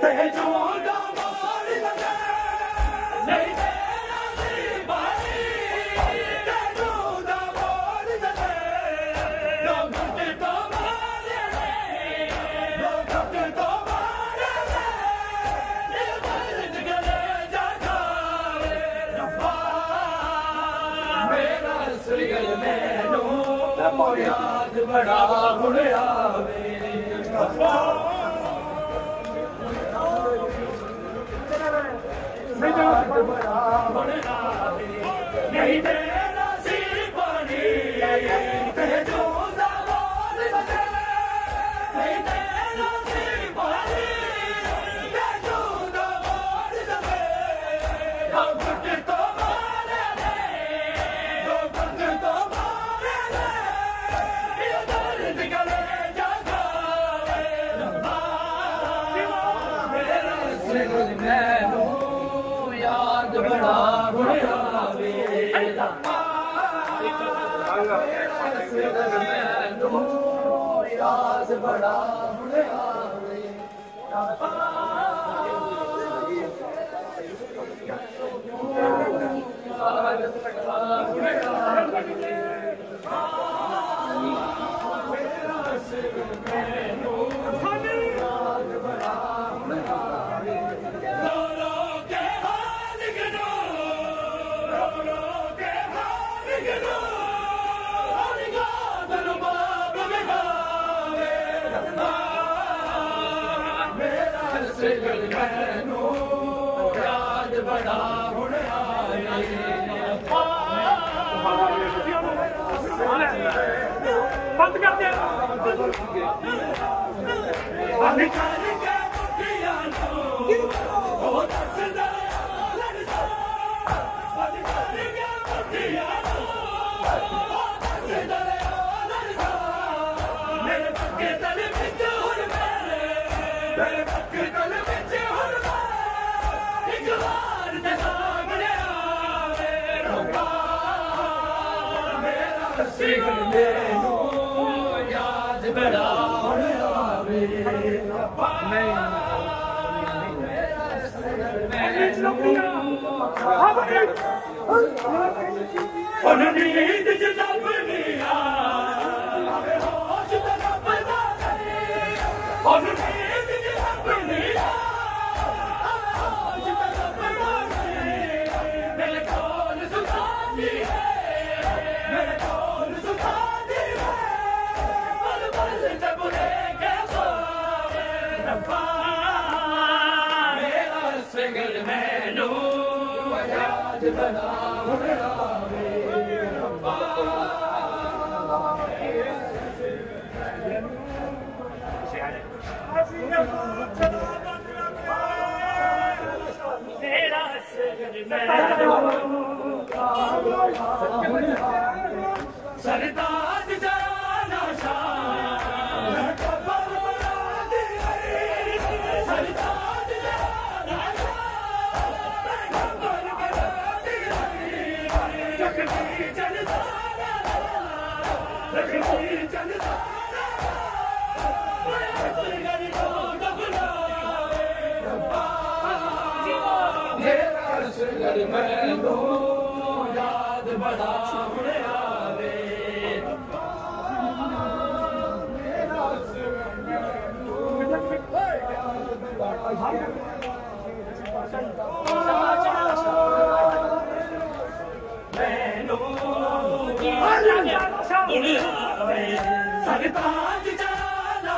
याद बड़ा हुण आवे नहीं तेरा सी पानी जो दवाल बजे नहीं तेरा सी पानी जो दवाल बजे दो घुट तो मारे दो घुट तो मारे ये दर्द गले जागा मेरा सिर मैनू याद बड़ा हुण आवे याद बड़ा हुण आवे याद बड़ा हुण बंद कर दे याद बड़ा हुण आवे नींद च लभनी आवे होश ते लभदा नहीं नींद च लभनी होश ते लभदा नहीं मेरे कोल सुल्तानी है मेरे कोल सुल्तानी है पल पल ते बुले के सोवे रब्बा मेरा सिगल मैनू याद बड़ा हुण आवे मेरा सिगल मैनू सरताज जाना शान कबर बना दी सरताज जाना शान कबर बना दी जख्मी चलता जख्मी चलता मैनू याद बड़ा हुण आवे मैनू सरताज जाना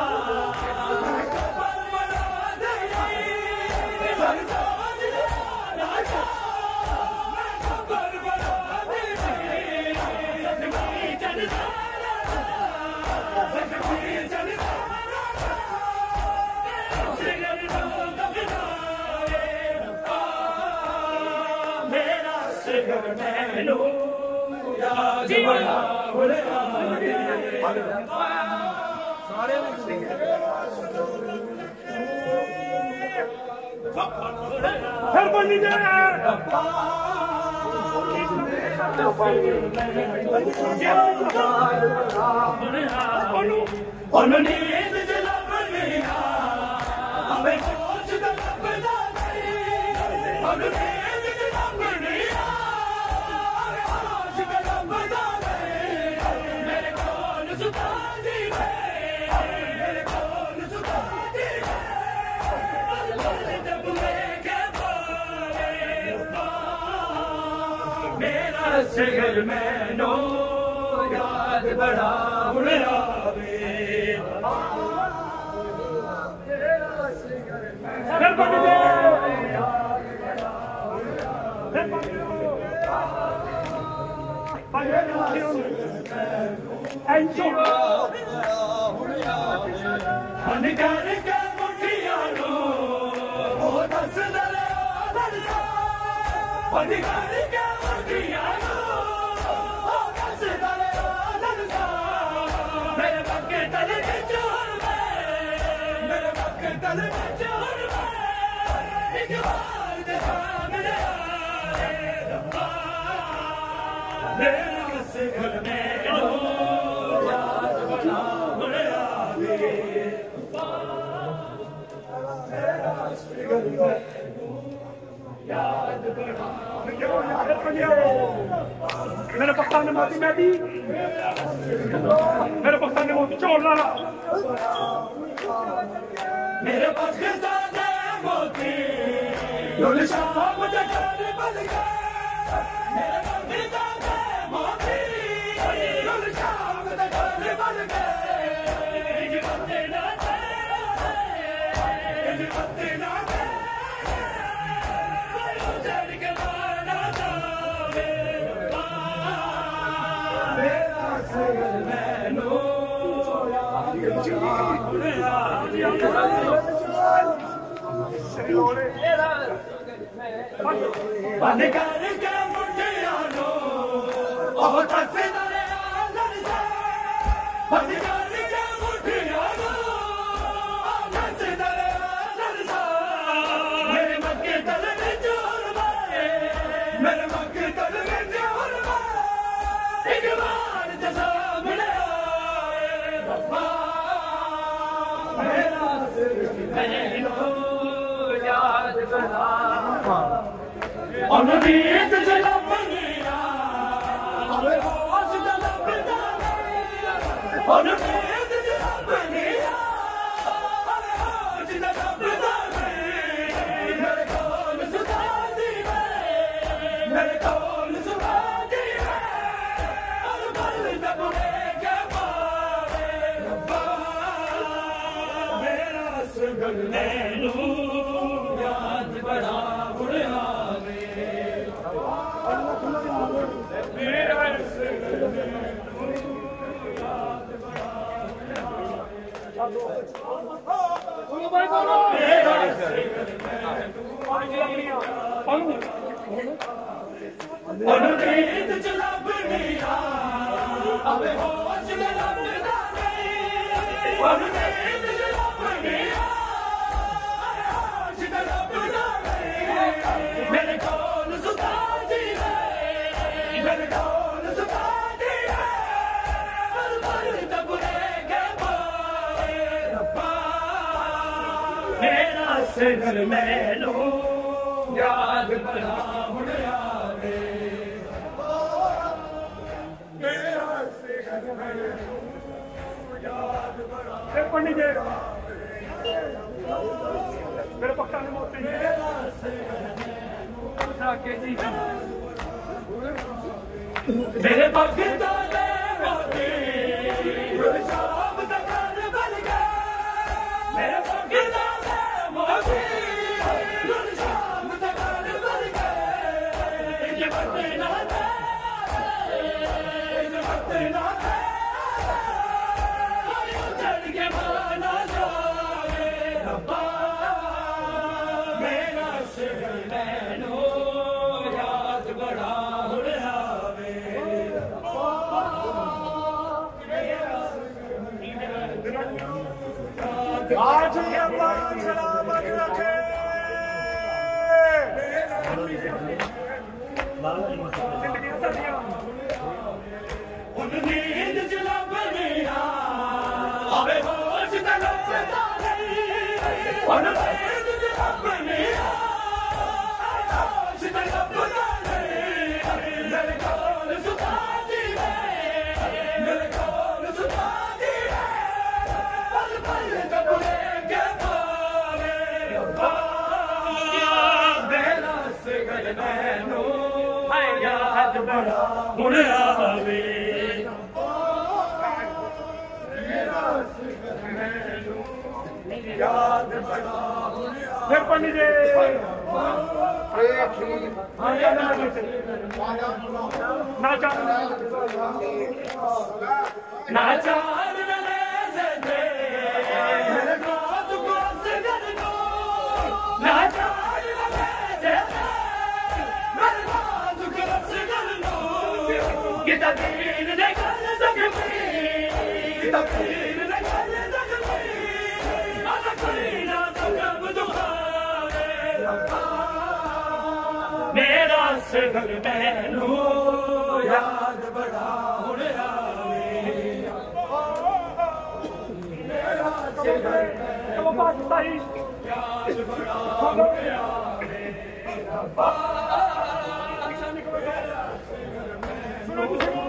मैनू याद बड़ा हुण आवे सारे फिर बोली दे नींद च लभनी आवे होश सिगल मैनो याद बड़ा हुण आवे अनकर के मुठियां नो ओ दस दले दरसा अनकर के मुठियां नो ओ दस दले दरसा मेरे पक्के तले के चोर मेरे पक्के तले के चोर एक बार दे सामने आए रब्बा मेरा सिगल में याद बना हुण आवे याद बड़ा मेरे पक्का ने मोती मैं दी मेरे पक्का ने मोती चोर लाना मेरे पक्का ने मोती डोल शाम जगाने बन गए मेरे पक्का ने मोती डोल शाम जगाने बन गए इज बंदे ना इज बंदे ना बंद कर के मुठियां नो ओ दस दले दरसा बंद कर के मुठियां नो ओ दस दले दरसा मेरे मक्के तले में चोर मारे मेरे मक्के तले में चोर मारे एक बार जैसा मिले रब्बा मेरा मैनो याद बना उम्मीद जला बनिया अबे होश जला बनिया उम्मीद जला बनिया अबे होश जला बनिया मेरे कोल सुधा दी मेरे कोल सुधा दी और बल दबे के मारे रब्बा मेरा सिगल मैनू याद बड़ा हुण आवे मेरा सिगल मैनू याद बड़ा हुण आवे मेरा सिगल मैनू उम्मीद चला बनिया अबे होश जला बनिया उम्मीद चला बनिया मेरे कोल सुधा दी मेरे कोल सुधा दी और बल दबे के मारे रब्बा मेरा सिगल मैनो याद बड़ा हुण आवे मेरा सिगल मैनो याद बड़ा पंडित जी मेरे पक्का ने मोती मेरे पक्के ने मोती शाम तक बन गए मेरे पक्के ने मोती शाम तक बन गए इज बंदे ना चढ़ के माना जावे रब्बा मेरा सिगल मैनो याद बड़ा हुण आवे आज अल्लाह सलामत रखे उम्मीद जला बनिया अबे होश जला उम्मीद जला बनिया होश जला मेरे कोल सुधा दी मेरे कोल सुधा दी पल पल दबे के मारे रब्बा मेरा सिगल मैनो याद बड़ा ਹੁਣ ਆਵੇ ਯਾਦ ਬੜਾ ਹੁਣ ਫਿਰ ਪੰਨੀ ਦੇ ਨਾ ਚਾਹ ਨਾ ਚਾਹ Get up in the neck of the Get up in the neck of the I'm a queen of the Mera Sigar Menu Yad Bada Hunave Mera Sigar Menu Yad Bada Hunave